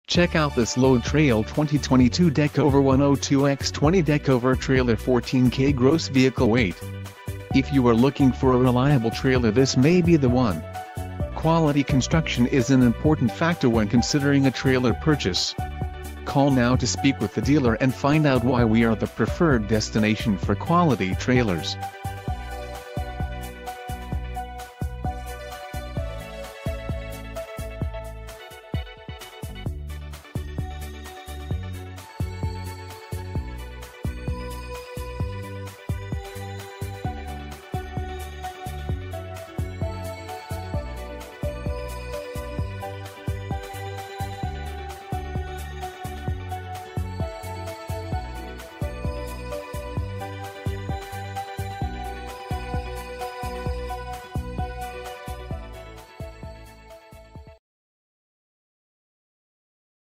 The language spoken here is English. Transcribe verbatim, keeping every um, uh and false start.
Check out this Load Trail twenty twenty-two Deckover one oh two by twenty Deckover trailer, fourteen K gross vehicle weight. If you are looking for a reliable trailer, this may be the one. Quality construction is an important factor when considering a trailer purchase. Call now to speak with the dealer and find out why we are the preferred destination for quality trailers.